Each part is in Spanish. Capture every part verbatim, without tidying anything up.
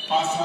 Pasa.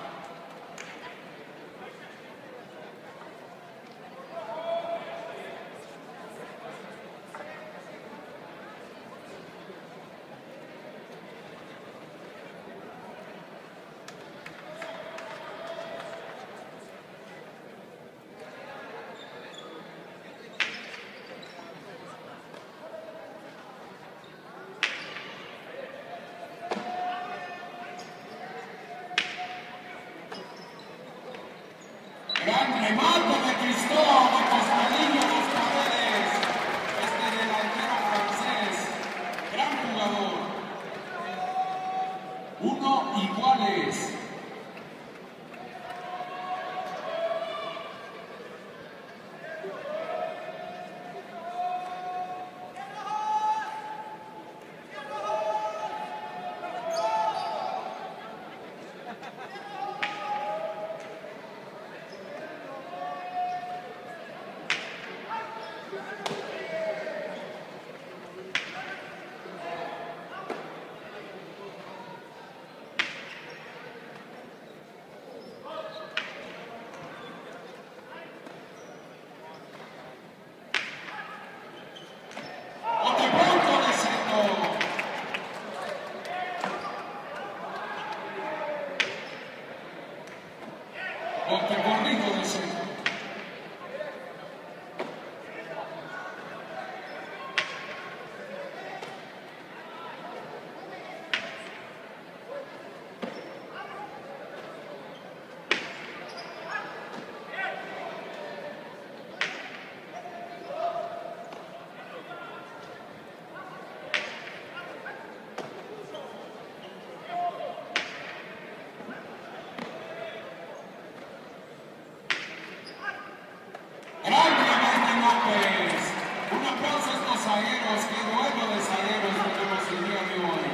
Gran remate de Cristóbal de Costalillo Dos Paredes, este delantero francés, gran jugador. Uno iguales. Bote corrido de centro. Un aplauso a estos zagueros, qué duelo de zagueros tenemos el día de hoy.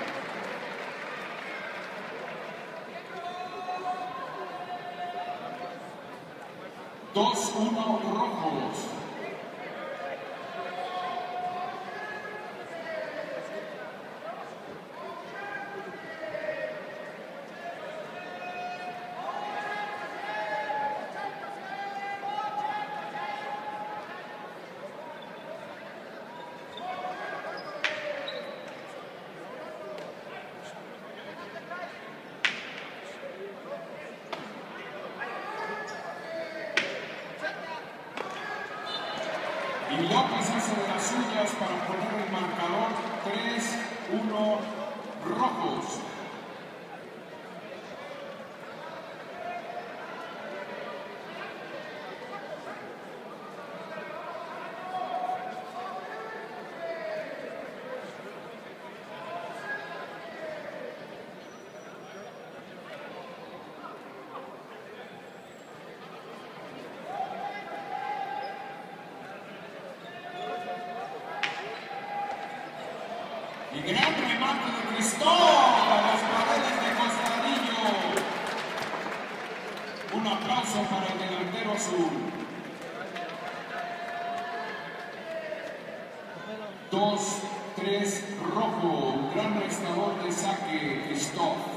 dos uno rojos. Y López hace de las suyas para poner el marcador tres uno rojos. Y gran remate de Cristóbal Dos Paredes de Costalillo. Un aplauso para el delantero azul. dos tres rojo. Un gran restador de saque, Cristóbal.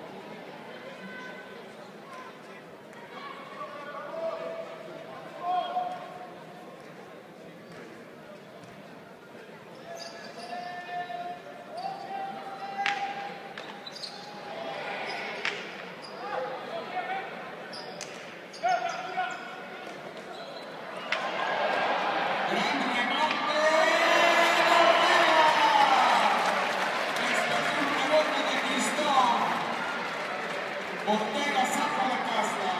Ortega saca la casa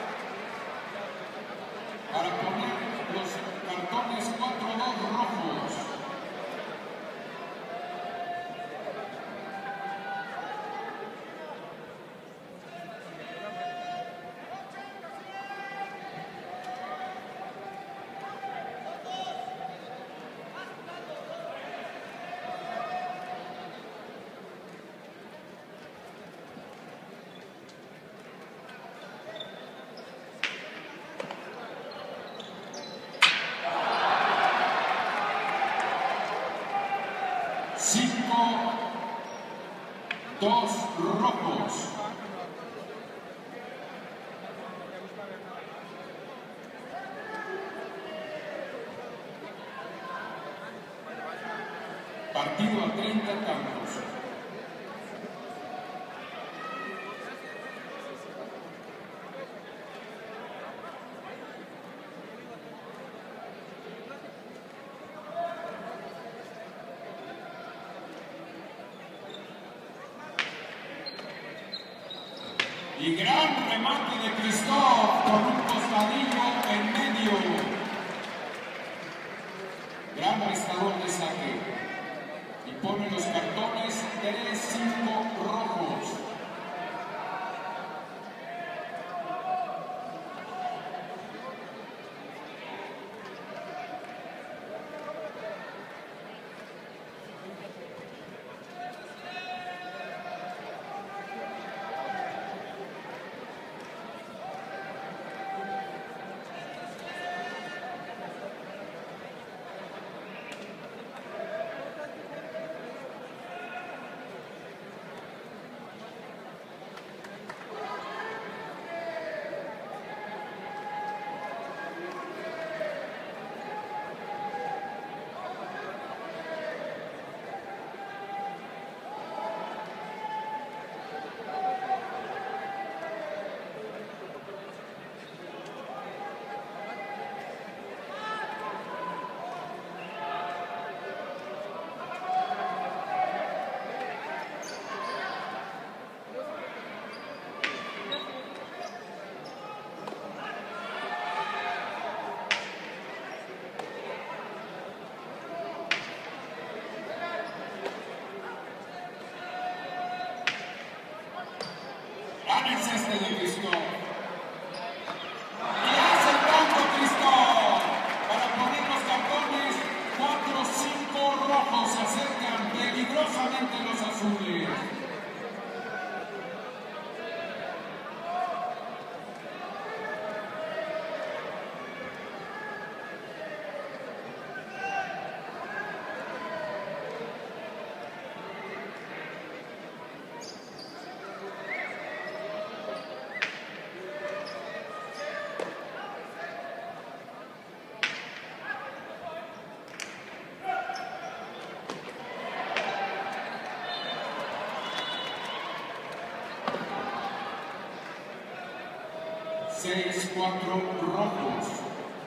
para poner los cartones cuatro dos rojos. cinco dos rojos. Partido a treinta tantos. Y gran remate de Cristóbal con un costadillo en medio. Gran prestador de saque. Y pone los cartones tres cinco rojos. Es este de Cristóbal. Y hace el banco Cristóbal para poner los cartones. Cuatro cinco rojos. Se acercan peligrosamente los azules. seis cuatro rojos.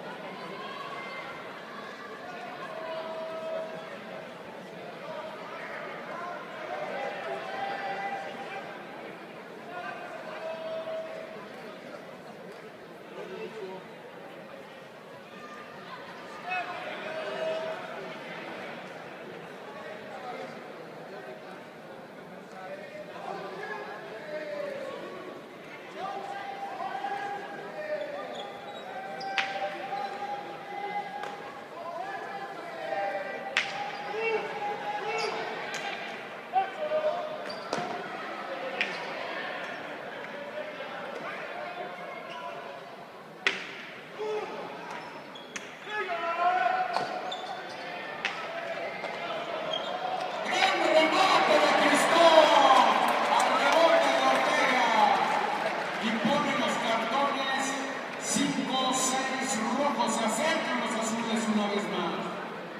Se acercan los azules una vez más.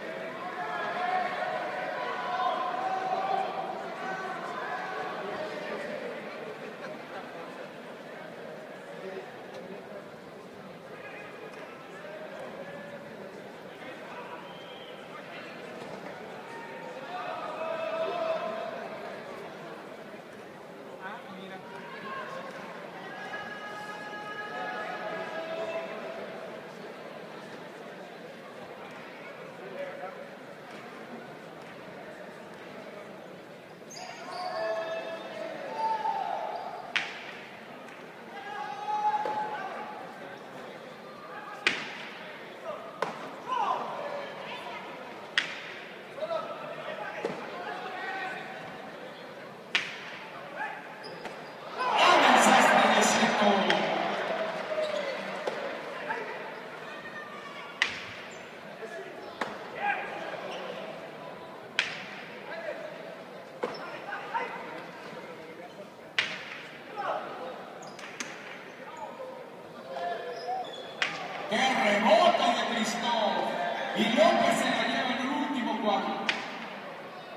¡Qué rebote de Cristóbal! Y López se la lleva en el último cuadro.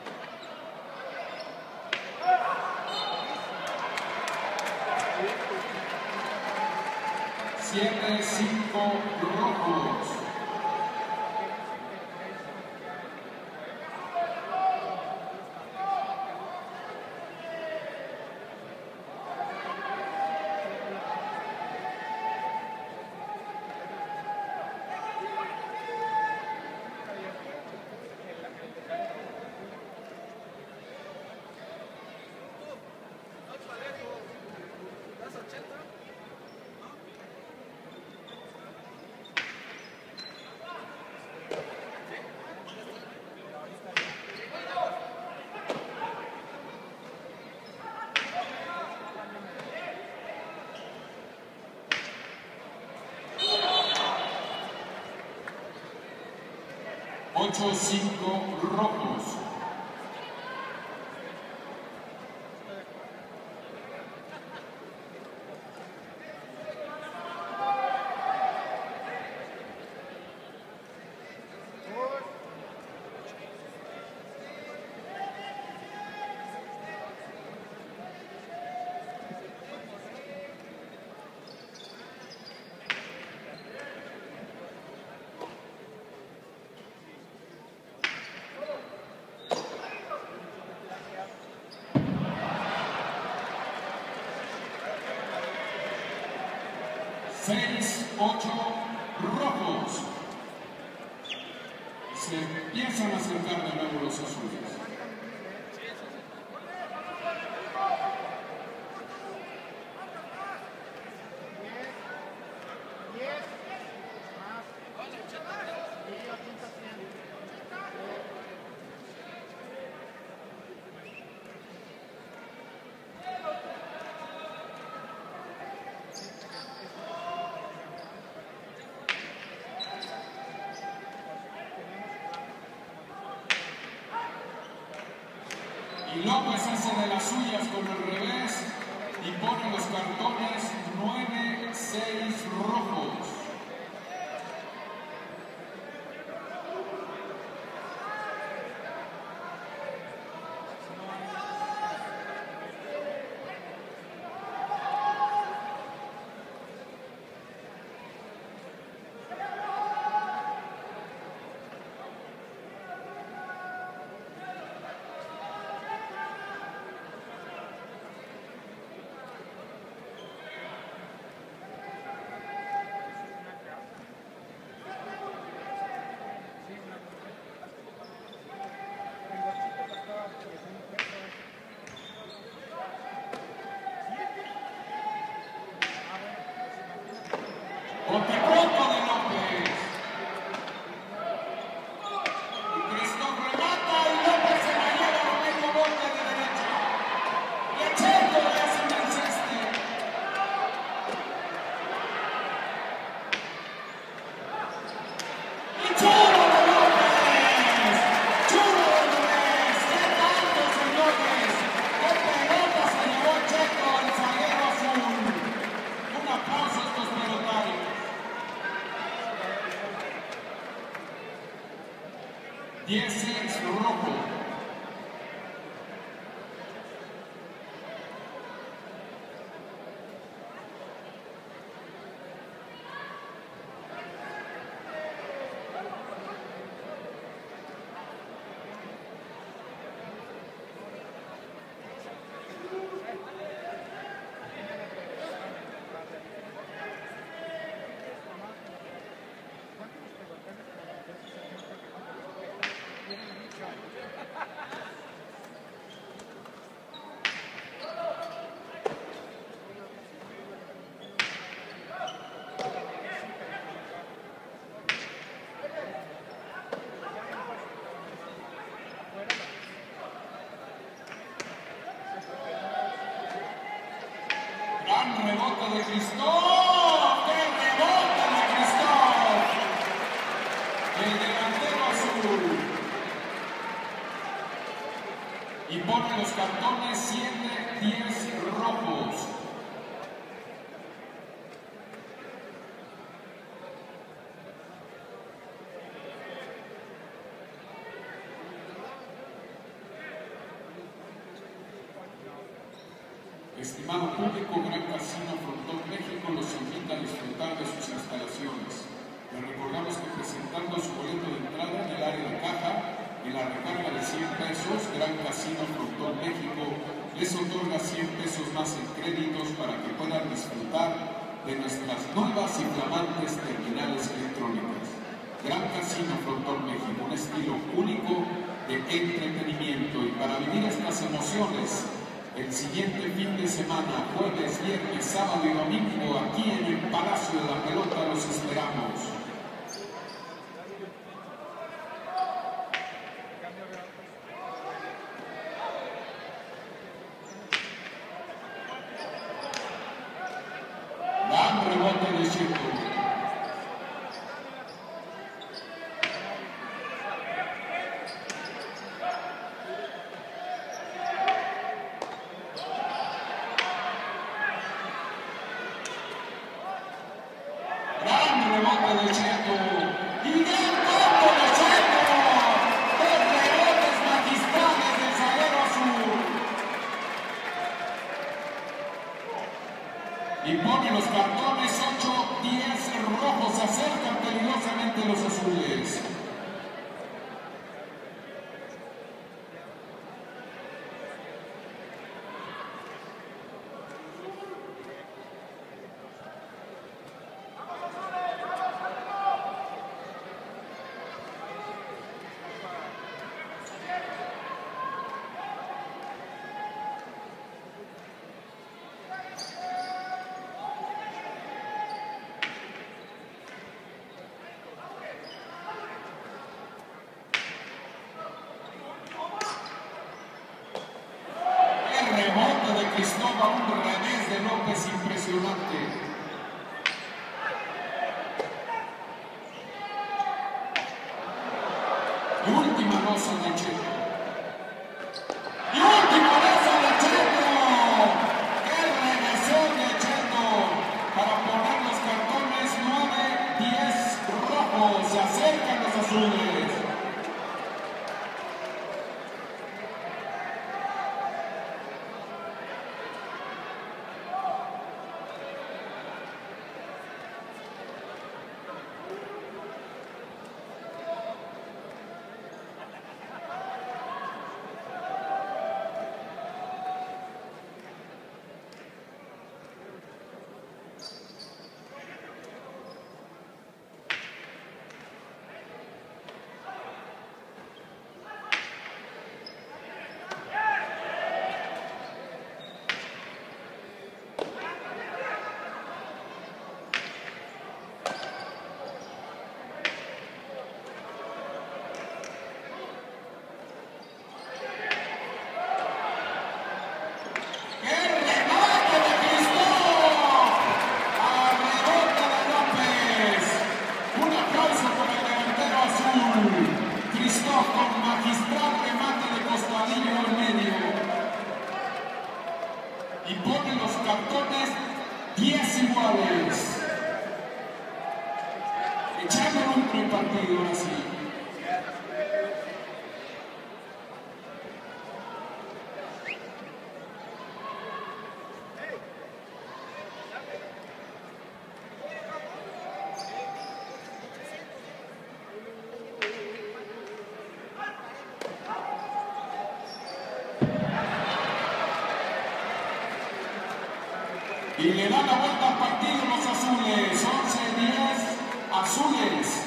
siete cinco rojos. ocho cinco rojos. seis ocho rojos. Se empiezan a acercar de nuevo los azules. Y López hace de las suyas con el revés y pone los cartones nueve seis rojos. Bote pronto de López. Y Cristóbal remata y López se la lleva al medio bote de derecha. Y Checo le hace un enceste. Y churro de López. Churro de López. ¡Qué tanto, señores! ¡Qué pelota se llevó Checo, el zaguero azul! Un aplauso a estos pelotarios. diez seis rojo. Gran rebote de Cristóbal. ¡Qué rebote de Cristóbal! El delantero azul. Y pone los cartones siete diez rojos. Estimado público, Gran Casino Frontón México los invita a disfrutar de sus instalaciones. Les recordamos que presentando su boleto de entrada en el área de caja, en la recarga de cien pesos, Gran Casino Frontón México les otorga cien pesos más en créditos para que puedan disfrutar de nuestras nuevas y flamantes terminales electrónicas. Gran Casino Frontón México, un estilo único de entretenimiento, y para vivir estas emociones, el siguiente fin de semana, jueves, viernes, sábado y domingo, aquí en el Palacio de la Pelota los esperamos. Dan rebote de Checo. Y pone los cartones ocho, diez rojos, se acercan peligrosamente los azules. Rebote de Cristóbal, un revés de López impresionante. Y última losa de Checo. Y última losa de Checo. ¡Qué regresón de Checo! Para poner los cartones nueve, diez rojos. Se acercan los azules. Cristóbal con magistral remate de costadillo al medio. Y pone los cartones diez iguales. Echando un prepartido ahora sí. Y le dan la vuelta al partido los azules, once diez, azules.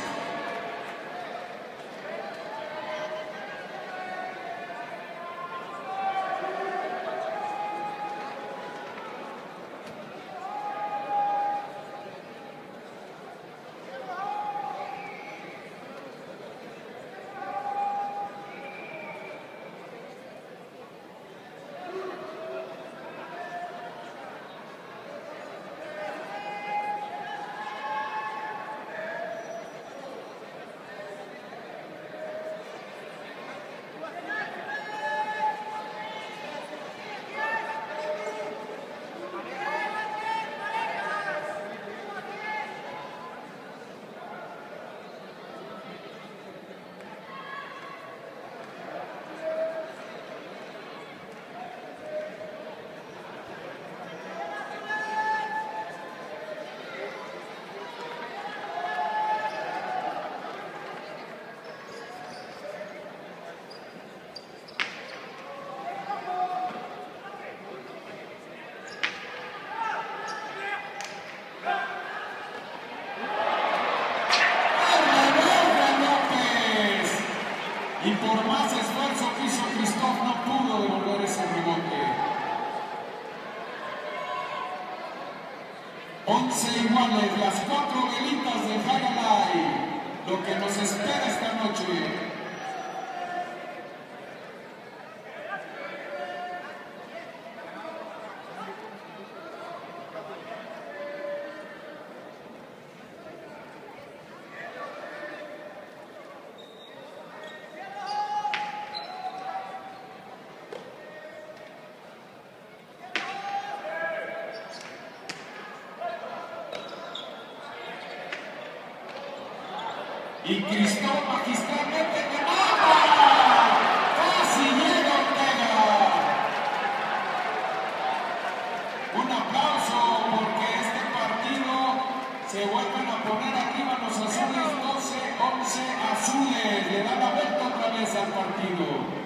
esfuerzo que hizo Christoph no pudo devolver ese rebote. once iguales, las cuatro velitas de Highlight, lo que nos espera esta noche. Y Christoph magistralmente te mata. Casi llega Ortega. Un aplauso porque este partido se vuelven a poner arriba los azules. doce once azules. Le dan la vuelta otra vez al partido.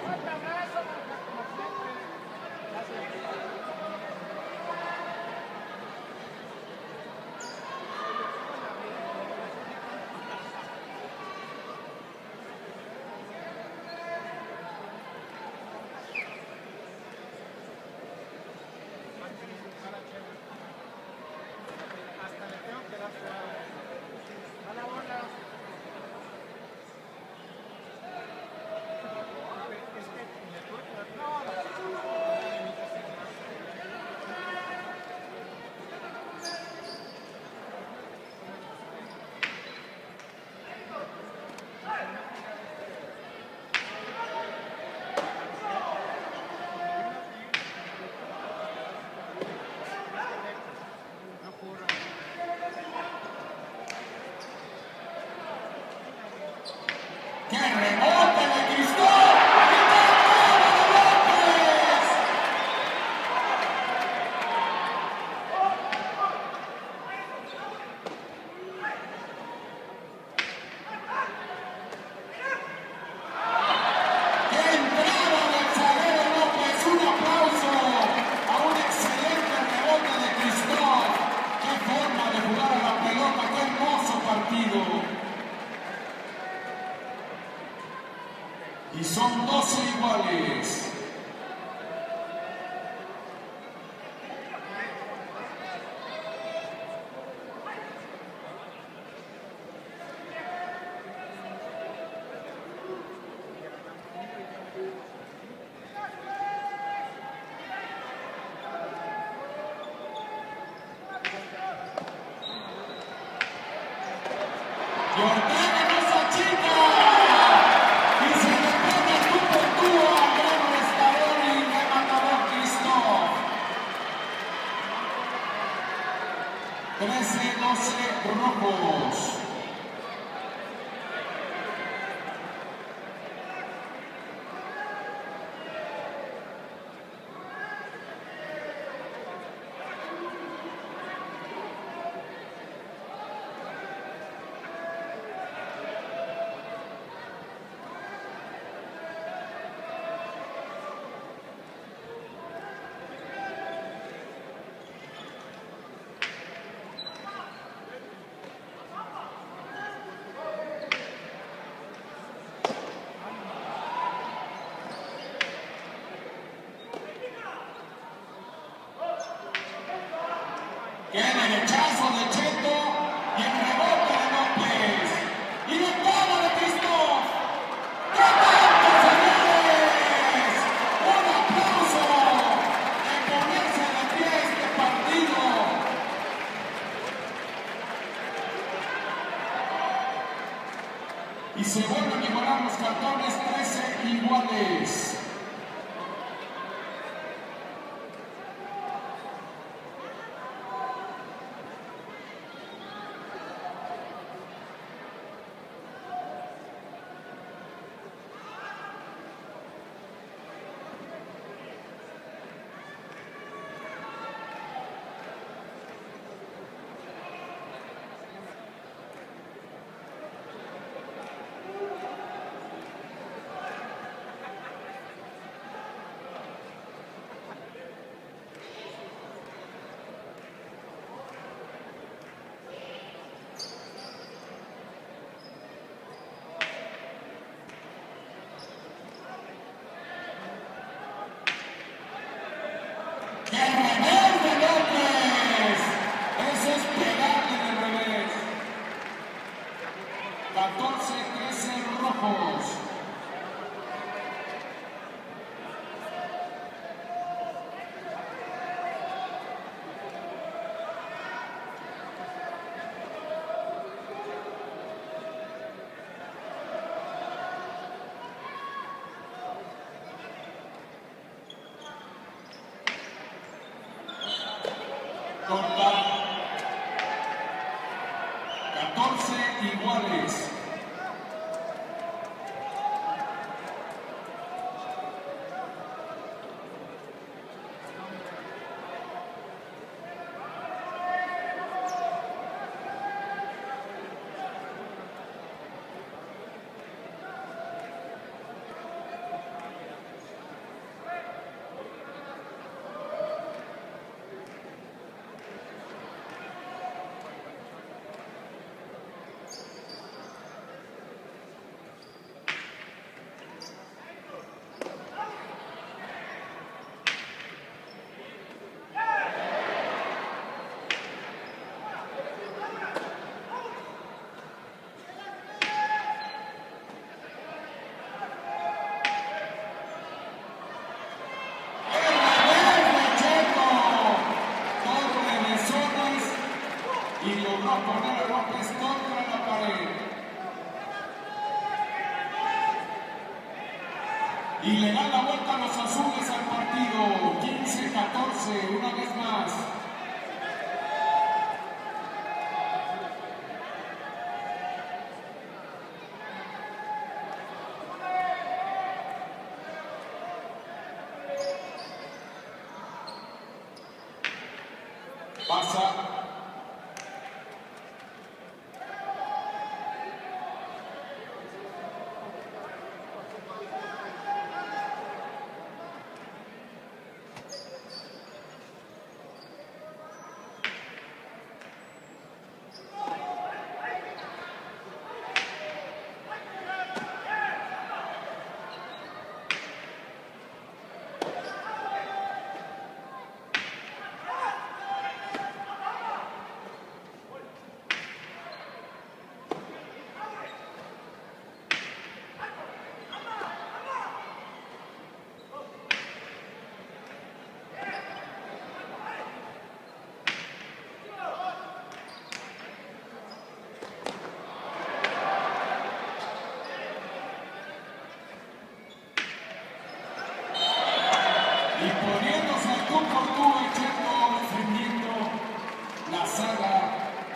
¡Qué rebote de Christoph! Y son doce iguales. Y Ortega no se achica. Y se le pone el tú por tú al gran restador y rematador Christoph. trece doce rojos. ¡Qué derechazo de Cheto! Y el rebote de López. ¡Y la toma de Christoph! ¡Qué tanto, señores! ¡Un aplauso! De ponerse de pie este partido. Y se vuelven a igualar los cartones, trece iguales. Corta. catorce iguales. Y logró poner a López contra la pared. Y le dan la vuelta a los azules al partido. quince catorce, una vez más. Pasa. Y poniéndose al tú por tú, echando, defendiendo la saga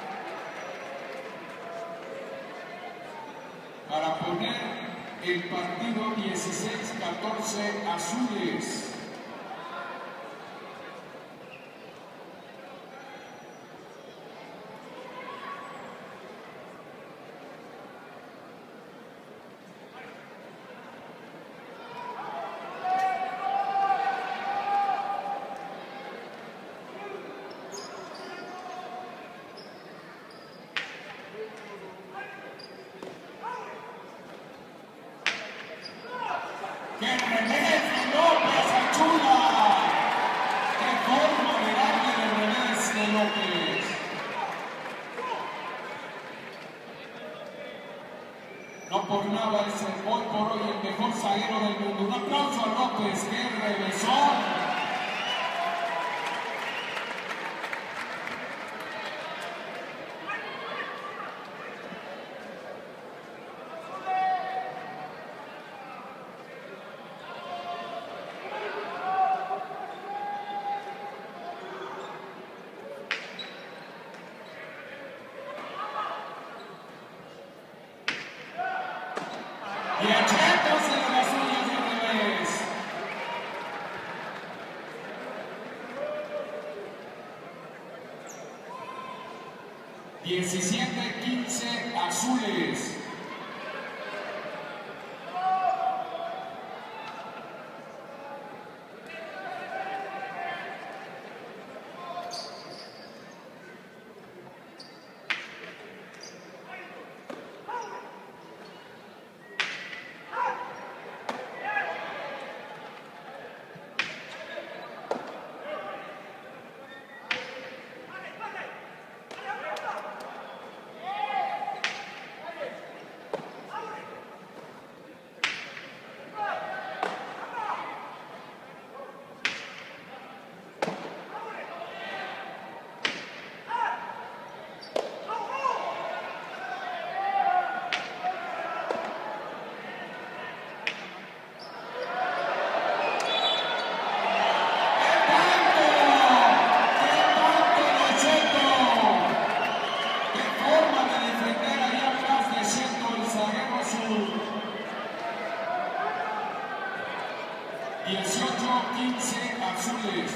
para poner el partido dieciséis catorce azules. ¡Qué revés de López a Chula! ¡Qué forma de darle de revés de López! No por nada es el hoy por hoy el mejor zaguero del mundo. Un aplauso a López, ¡qué revésón! Y echándose de las uñas de revés. diecisiete quince azules. dieciocho quince azules.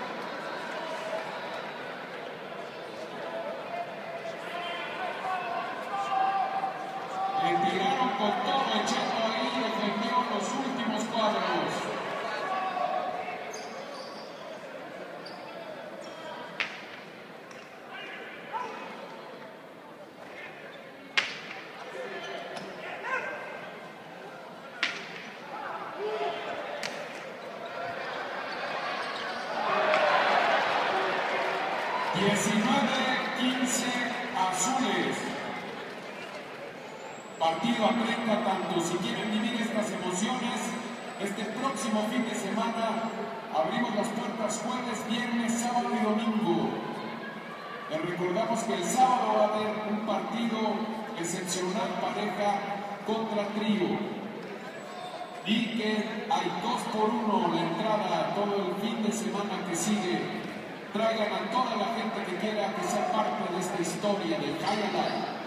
Le tiraron con todo el Cheto ahí, defendió los últimos cuadros. diecinueve quince azules. Partido aprieta tanto. Si quieren vivir estas emociones, este próximo fin de semana abrimos las puertas jueves, viernes, sábado y domingo. Les recordamos que el sábado va a haber un partido excepcional, pareja contra trío. Y que hay dos por uno la entrada todo el fin de semana que sigue. Traigan a toda la gente que quiera que sea parte de esta historia del High Alive.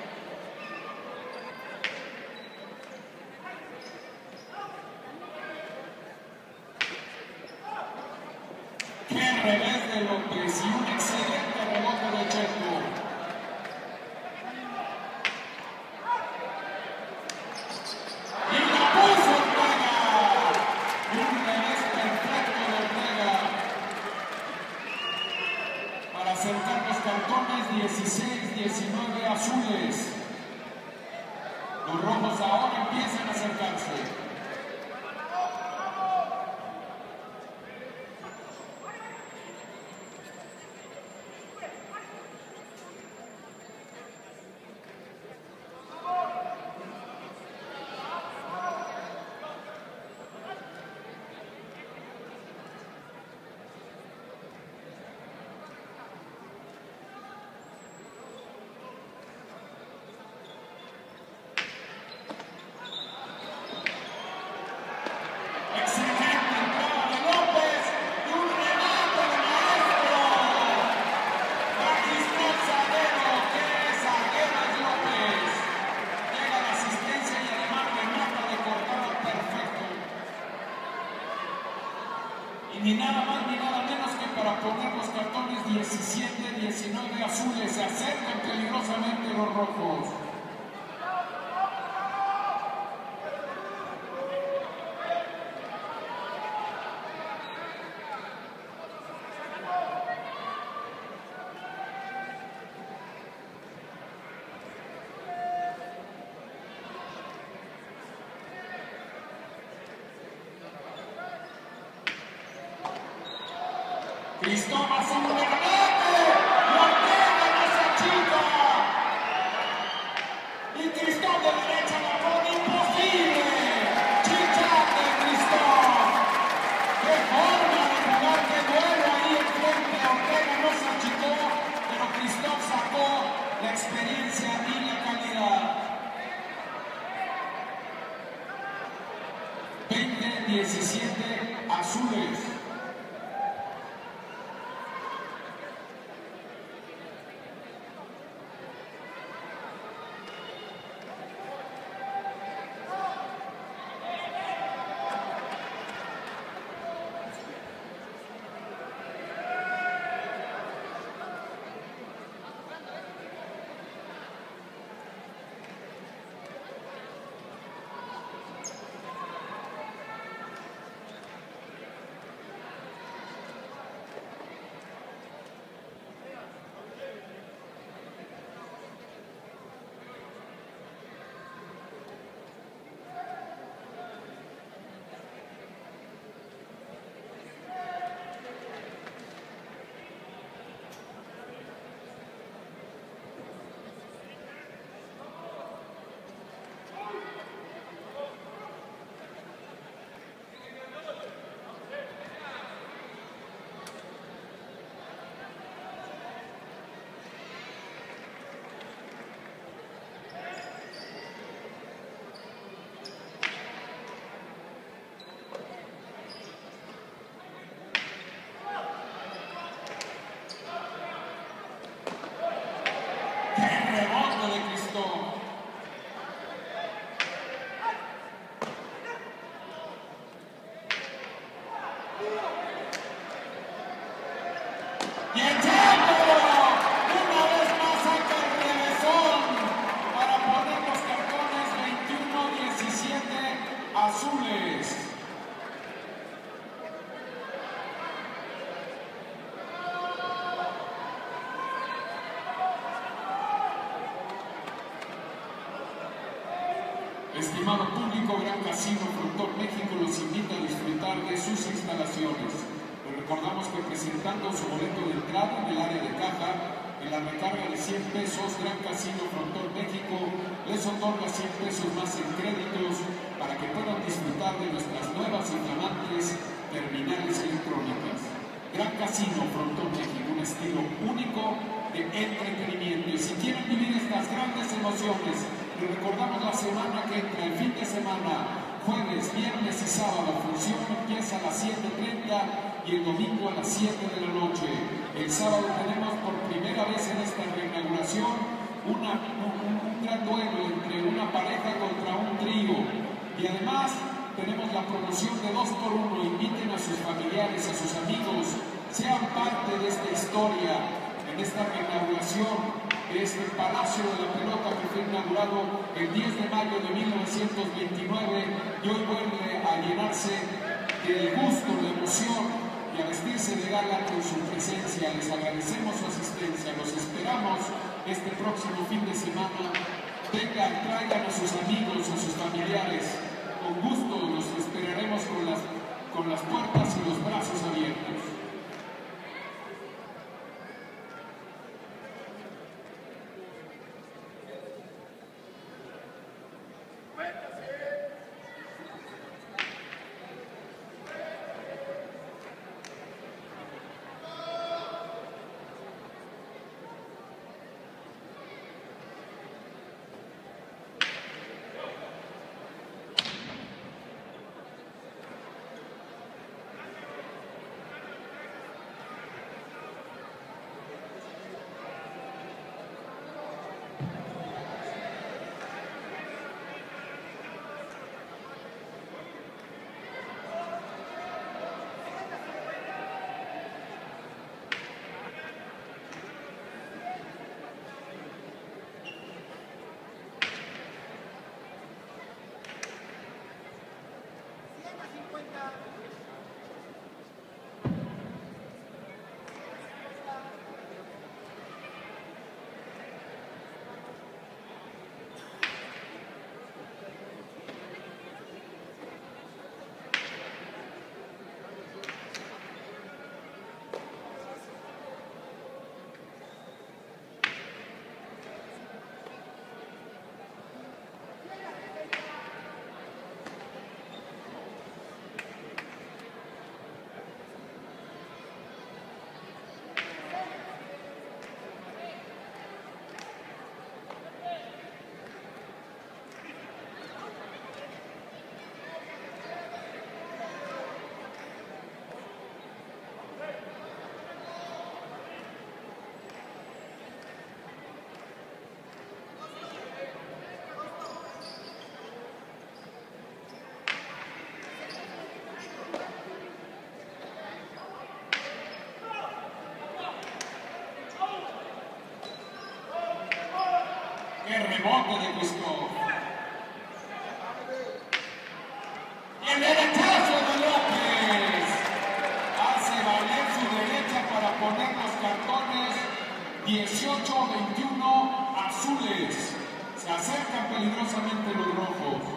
¡Qué revés de López! Y un excelente rebote de Cheto. ¡Y la puso Ortega! Un revés perfecto de Ortega para acercar los cartones. Dieciséis diecinueve azules. Los rojos ahora empiezan a acercarse. Ni nada más ni nada menos que para poner los cartones diecisiete diecinueve azules. Se acercan peligrosamente los rojos. Cristóbal hace un remate, y Ortega no se achica. Y Cristóbal de derecha la pone imposible. Chichat de Cristóbal. ¡Qué forma de jugar, qué duelo ahí enfrente! Ortega no se achicó, pero Cristóbal sacó la experiencia y la calidad. veinte diecisiete azules. Y el Checo, una vez más saca el revésón para poner los cartones veintiuno diecisiete azules. Estimado público, Gran Casino Frontón México los invita a disfrutar de sus instalaciones. Les recordamos que presentando su boleto de entrada en el área de caja, en la recarga de cien pesos, Gran Casino Frontón México les otorga cien pesos más en créditos para que puedan disfrutar de nuestras nuevas y flamantes terminales electrónicas. Gran Casino Frontón México, un estilo único de entretenimiento. Y si quieren vivir estas grandes emociones, les recordamos la semana que entra, el fin de semana, jueves, viernes y sábado, función empieza a las siete treinta y el domingo a las siete de la noche. El sábado tenemos por primera vez en esta reinauguración una, un, un gran duelo entre una pareja contra un trío. Y además tenemos la promoción de dos por uno. Inviten a sus familiares, a sus amigos, sean parte de esta historia, en esta reinauguración de este Palacio de la Pelota que fue inaugurado el diez de mayo de mil novecientos veintinueve y hoy vuelve a llenarse de gusto, de emoción y a vestirse de gala con su presencia. Les agradecemos su asistencia, los esperamos este próximo fin de semana. Vengan, traigan a sus amigos, a sus familiares. Con gusto los esperaremos con las, con las puertas y los brazos abiertos. ¡Qué rebote de Cusco! Y el derechazo de López hace valer su derecha para poner los cartones dieciocho a veintiuno azules. Se acercan peligrosamente los rojos.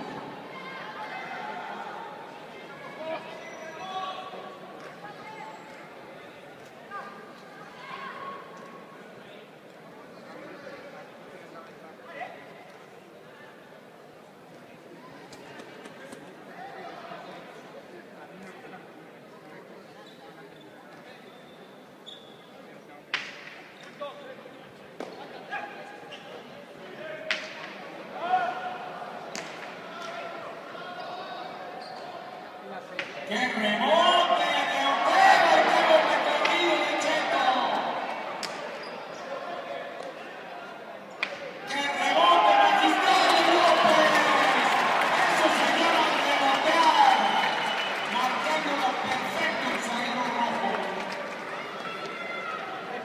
¡Qué rebote de Otero! ¡Qué recorrido de Checo! ¡Qué rebote magistral de López! Eso se llama rebotear, marcándola perfecto el zaguero rojo.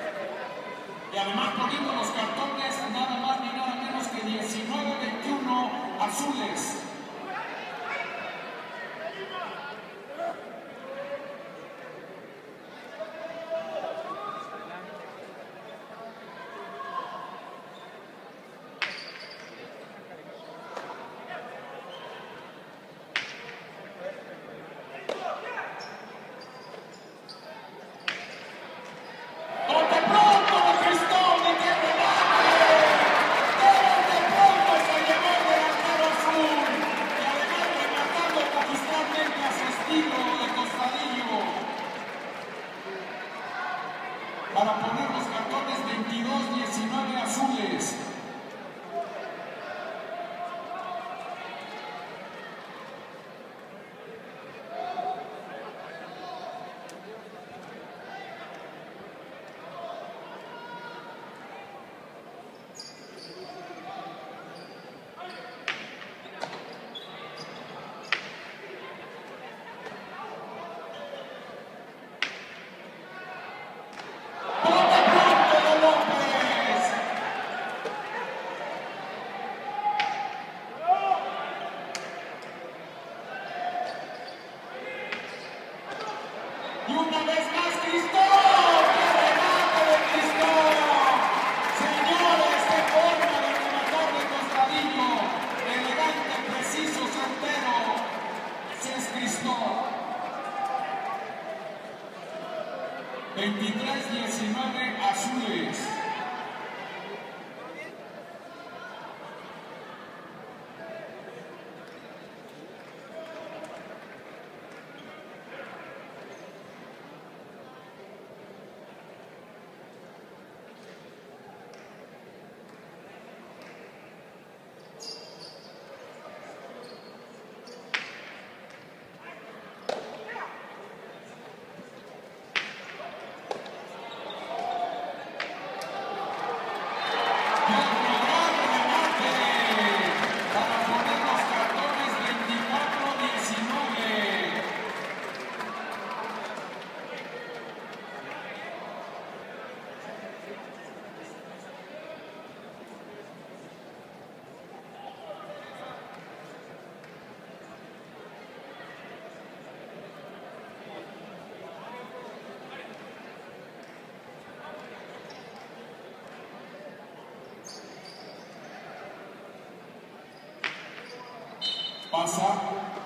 Y una vez más, Cristóbal. ¡Qué remate de Cristóbal! Señores, qué forma de rematar de costadillo. Elegante, preciso, certero. Ese es Cristóbal. veintitrés diecinueve azules. Pasa.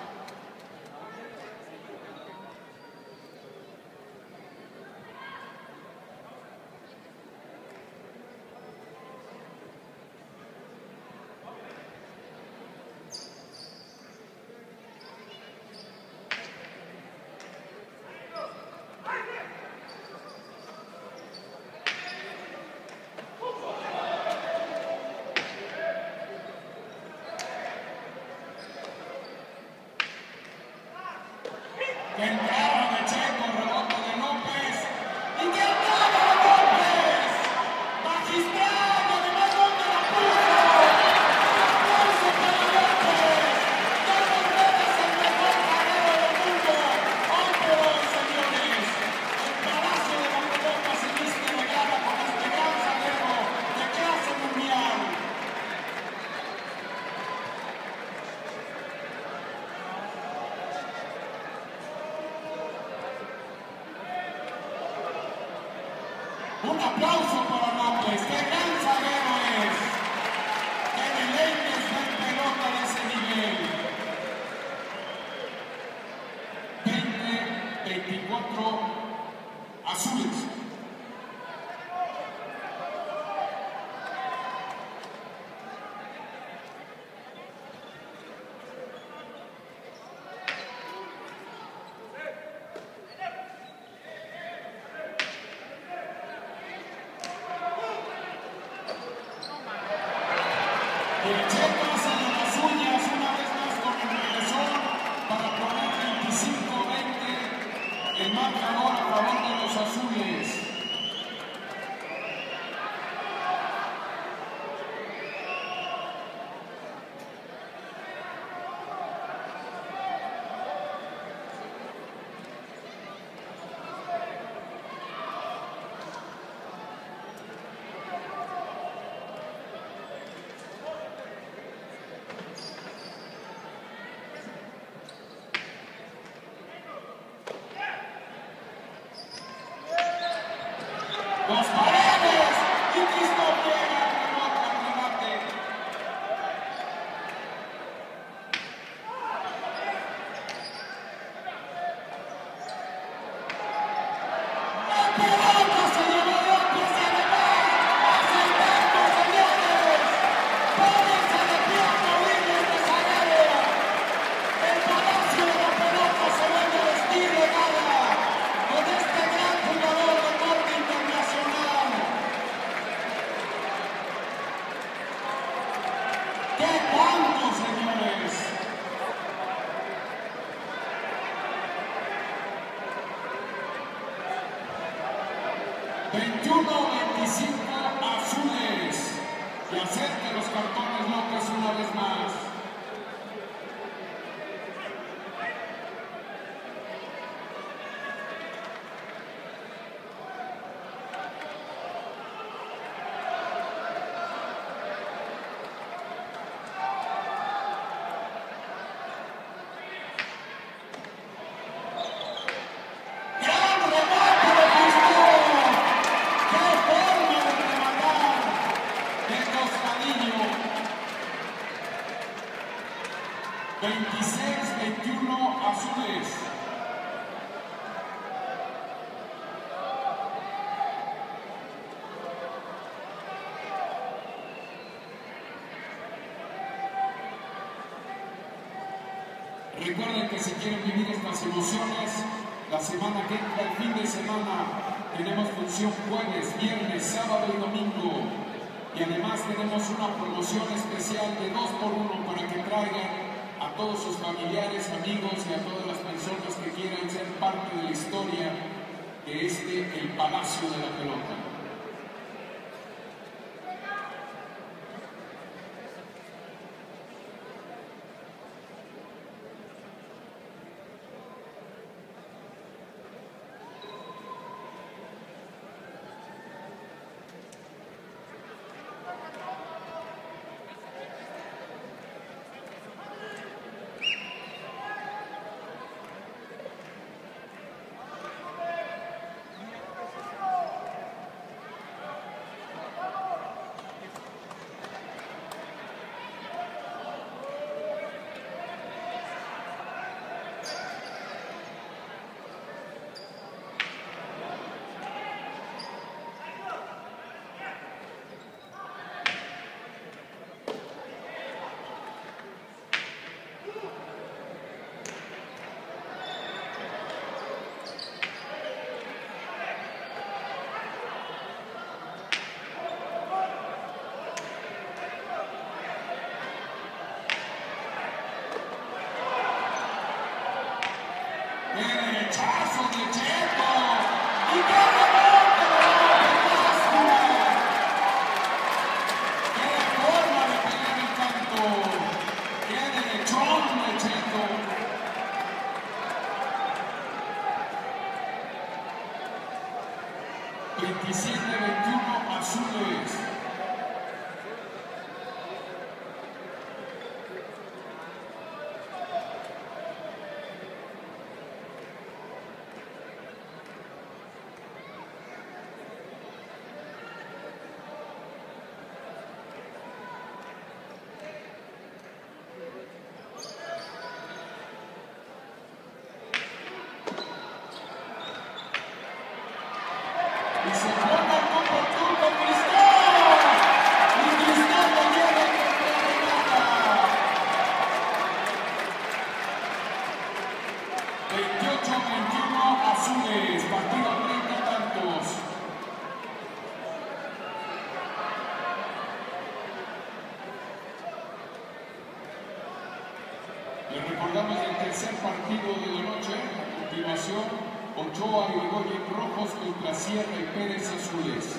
Entrada de Checo, rebote de López. ¡Y qué entrada de López! ¡Magistral! Y además, ¿dónde la puso? ¡Un aplauso para López! ¡Carlos Vélez, el mejor carrero del mundo! ¡Hoy por hoy, señores! El palazo de la pelota se viste de gala con este gran zaguero de clase mundial. Un aplauso para López, qué gran zaguero es. Qué deleite es ver pelota de ese nivel. veinte veinticuatro azules. El Checo hace de las uñas una vez más con el regresor para poner veinticinco veinte el marcador a favor de los azules. Los Paredes y Cristóbal llega al rebote, al remate. La pelota se llevó López además. Hace el tanto, señores. Pónganse de pie a aplaudirle este zaguero. El palacio de la pelota se vuelve a vestir de gala con este gran jugador de corte internacional. ¡Qué tanto, señores! veintiuno veinticinco azules. Y acerca los cartones López una vez más. ¡Gran Recuerden que si quieren vivir estas emociones, la semana que entra, el fin de semana, tenemos función jueves, viernes, sábado y domingo. Y además tenemos una promoción especial de dos por uno para que traigan a todos sus familiares, amigos y a todas las personas que quieran ser parte de la historia de este, el Palacio de la Pelota. veintisiete veintiuno Azules. Y se forma el grupo turco Cristal. Y Cristal lo lleva en la veintiocho veintiuno Azules, partido a treinta tantos. Les recordamos el tercer partido de la noche. A continuación, Ochoa y Irigoyen Rojos contra Sierra y Pérez Azules.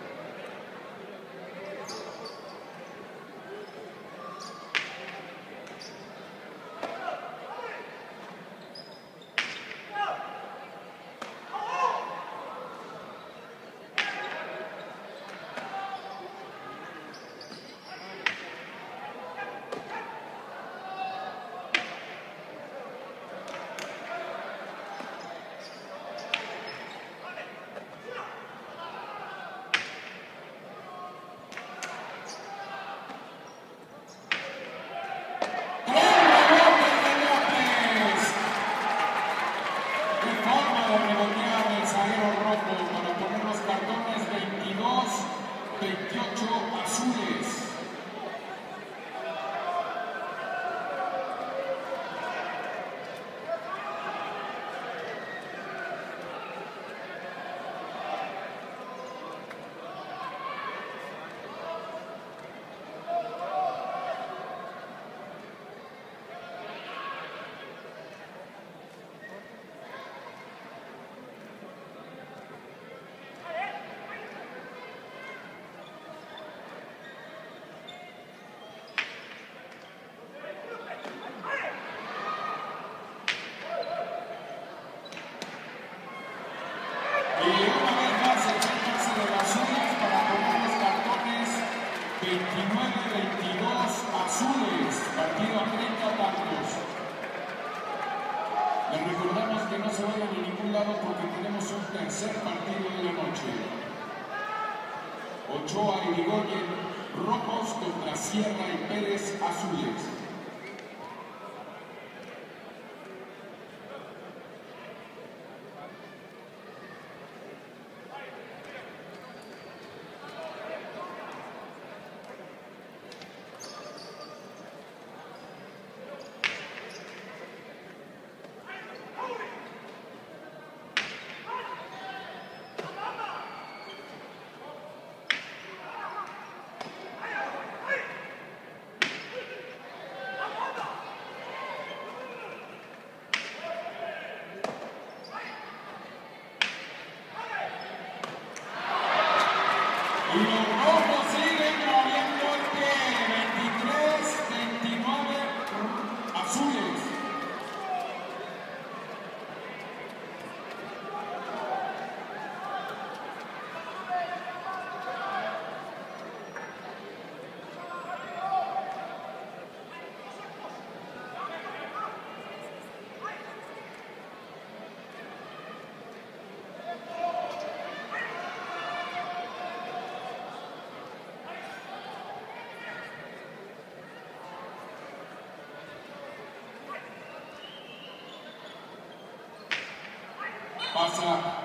Para poner los cartones veintidós veintiocho Azules. Y una vez más el chance de las Azules para poner los cartones veintinueve veintidós Azules, partido a treinta tantos. Les recordamos que no se vayan a ningún lado porque tenemos un tercer partido de la noche. Ochoa y Irigoyen Rojos contra Sierra y Pérez Azules. Pasa.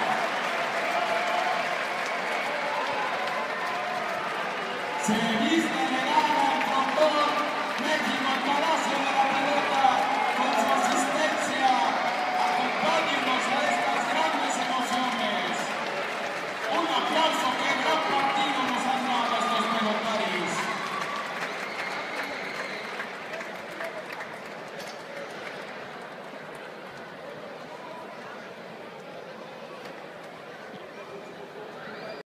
Se viste